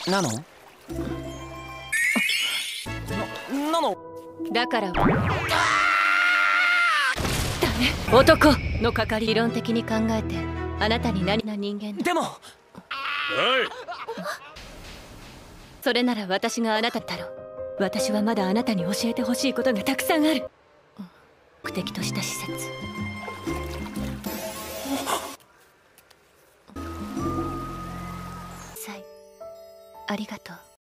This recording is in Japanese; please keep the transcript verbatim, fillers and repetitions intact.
なのな、なのだからダメ、男のかかり。理論的に考えてあなたに何な人間だ。 でも、 はい。 それなら私があなただろう。私はまだあなたに教えてほしいことがたくさんある。目的とした施設。サイ、ありがとう。